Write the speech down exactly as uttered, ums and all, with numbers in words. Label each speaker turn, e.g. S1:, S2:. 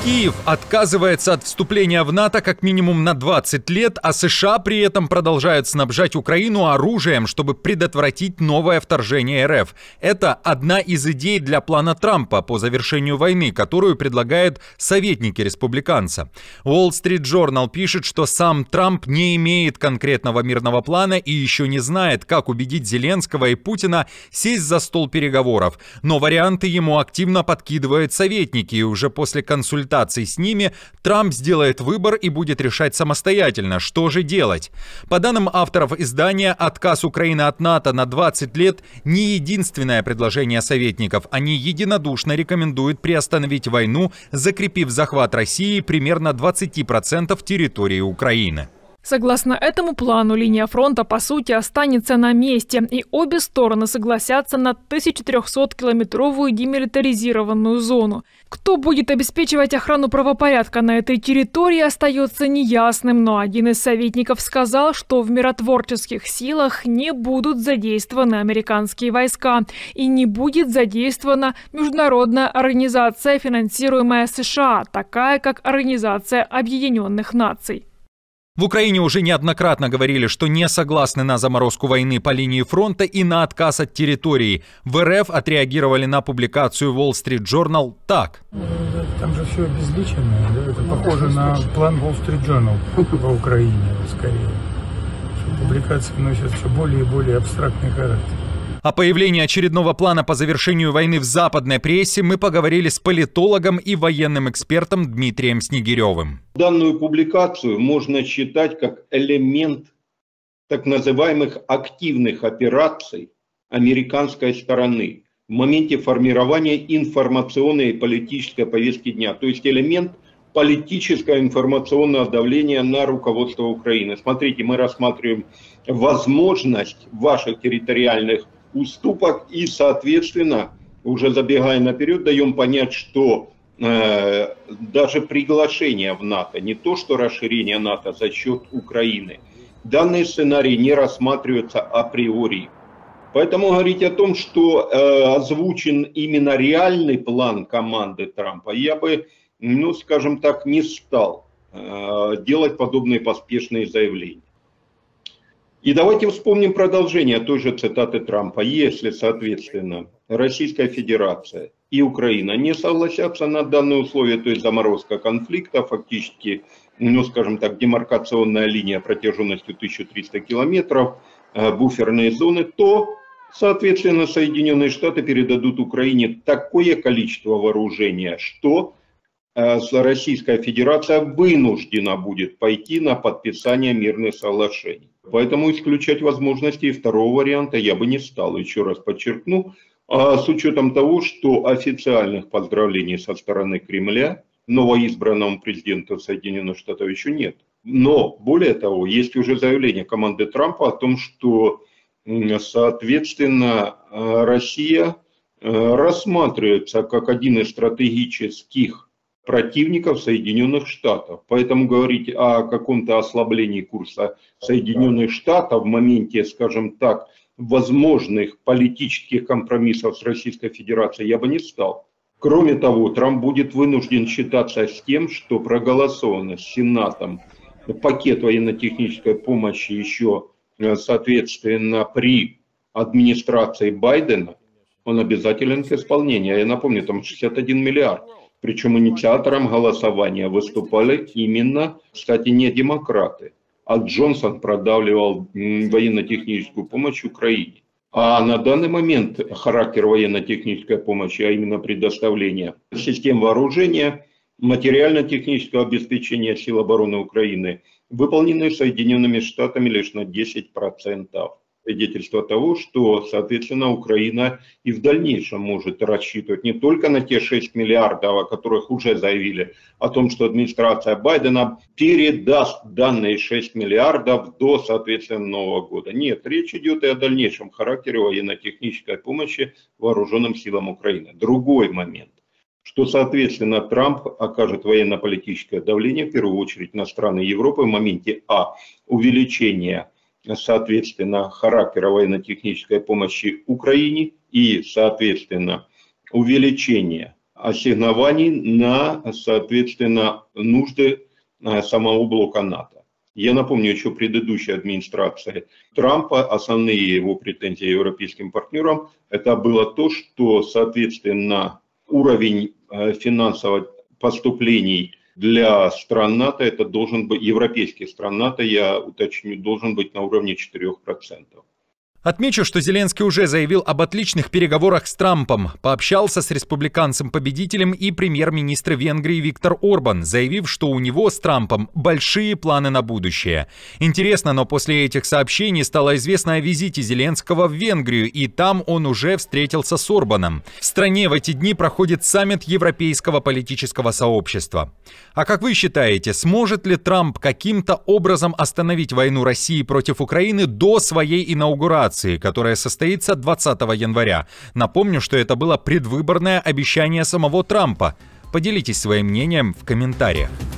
S1: Киев отказывается от вступления в НАТО как минимум на двадцать лет, а США при этом продолжают снабжать Украину оружием, чтобы предотвратить новое вторжение РФ. Это одна из идей для плана Трампа по завершению войны, которую предлагают советники республиканца. Wall Street Journal пишет, что сам Трамп не имеет конкретного мирного плана и еще не знает, как убедить Зеленского и Путина сесть за стол переговоров. Но варианты ему активно подкидывают советники, и уже после консультации с ними Трамп сделает выбор и будет решать самостоятельно, что же делать. По данным авторов издания, отказ Украины от НАТО на двадцать лет не единственное предложение советников. Они единодушно рекомендуют приостановить войну, закрепив захват России примерно двадцати процентов территории Украины.
S2: Согласно этому плану, линия фронта по сути останется на месте, и обе стороны согласятся на тысячу трёхсоткилометровую демилитаризированную зону. Кто будет обеспечивать охрану правопорядка на этой территории, остается неясным, но один из советников сказал, что в миротворческих силах не будут задействованы американские войска и не будет задействована международная организация, финансируемая США, такая как Организация Объединенных Наций.
S1: В Украине уже неоднократно говорили, что не согласны на заморозку войны по линии фронта и на отказ от территории. В РФ отреагировали на публикацию Wall Street Journal так.
S3: Там же все обезличенное, да? Это похоже на план Wall Street Journal по Украине, скорее. Публикации носят все более и более абстрактный характер.
S1: О появлении очередного плана по завершению войны в западной прессе мы поговорили с политологом и военным экспертом Дмитрием Снегиревым.
S4: Данную публикацию можно считать как элемент так называемых активных операций американской стороны в моменте формирования информационной и политической повестки дня. То есть элемент политического информационного давления на руководство Украины. Смотрите, мы рассматриваем возможность ваших территориальных уступок и, соответственно, уже забегая наперед, даем понять, что э, даже приглашение в НАТО, не то что расширение НАТО за счет Украины, данный сценарий не рассматривается априори. Поэтому говорить о том, что э, озвучен именно реальный план команды Трампа, я бы, ну, скажем так, не стал э, делать подобные поспешные заявления. И давайте вспомним продолжение той же цитаты Трампа. Если, соответственно, Российская Федерация и Украина не согласятся на данные условия, то есть заморозка конфликта, фактически, ну, скажем так, демаркационная линия протяженностью тысяча триста километров, буферные зоны, то, соответственно, Соединенные Штаты передадут Украине такое количество вооружения, что Российская Федерация вынуждена будет пойти на подписание мирных соглашений. Поэтому исключать возможности второго варианта я бы не стал. Еще раз подчеркну, а с учетом того, что официальных поздравлений со стороны Кремля новоизбранному президенту Соединенных Штатов еще нет. Но, более того, есть уже заявление команды Трампа о том, что, соответственно, Россия рассматривается как один из стратегических противников Соединенных Штатов. Поэтому говорить о каком-то ослаблении курса Соединенных Штатов в моменте, скажем так, возможных политических компромиссов с Российской Федерацией я бы не стал. Кроме того, Трамп будет вынужден считаться с тем, что проголосовано Сенатом пакет военно-технической помощи еще, соответственно, при администрации Байдена, он обязателен к исполнению. Я напомню, там шестьдесят один миллиард. Причем инициатором голосования выступали именно, кстати, не демократы, а Джонсон продавливал военно-техническую помощь Украине. А на данный момент характер военно-технической помощи, а именно предоставление систем вооружения, материально-технического обеспечения сил обороны Украины, выполнены Соединенными Штатами лишь на десять процентов. Свидетельство того, что, соответственно, Украина и в дальнейшем может рассчитывать не только на те шесть миллиардов, о которых уже заявили, о том, что администрация Байдена передаст данные шесть миллиардов до, соответственно, Нового года. Нет, речь идет и о дальнейшем характере военно-технической помощи вооруженным силам Украины. Другой момент, что, соответственно, Трамп окажет военно-политическое давление, в первую очередь, на страны Европы в моменте а. увеличения, соответственно, характера военно-технической помощи Украине и, соответственно, увеличение ассигнований на, соответственно, нужды самого блока НАТО. Я напомню, еще предыдущей администрации Трампа, основные его претензии европейским партнерам, это было то, что, соответственно, уровень финансовых поступлений для стран НАТО, это должен быть, европейских стран НАТО, я уточню, должен быть на уровне четырёх процентов.
S1: Отмечу, что Зеленский уже заявил об отличных переговорах с Трампом. Пообщался с республиканцем-победителем и премьер-министр Венгрии Виктор Орбан, заявив, что у него с Трампом большие планы на будущее. Интересно, но после этих сообщений стало известно о визите Зеленского в Венгрию, и там он уже встретился с Орбаном. В стране в эти дни проходит саммит Европейского политического сообщества. А как вы считаете, сможет ли Трамп каким-то образом остановить войну России против Украины до своей инаугурации, которая состоится двадцатого января. Напомню, что это было предвыборное обещание самого Трампа. Поделитесь своим мнением в комментариях.